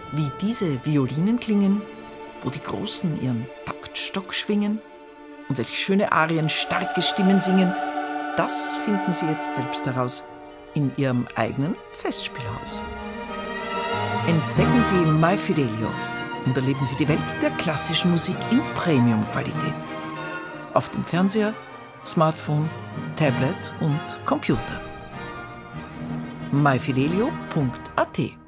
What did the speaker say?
Wie diese Violinen klingen, wo die Großen ihren Taktstock schwingen und welche schöne Arien starke Stimmen singen, das finden Sie jetzt selbst heraus in Ihrem eigenen Festspielhaus. Entdecken Sie My Fidelio und erleben Sie die Welt der klassischen Musik in Premium-Qualität. Auf dem Fernseher, Smartphone, Tablet und Computer. myfidelio.at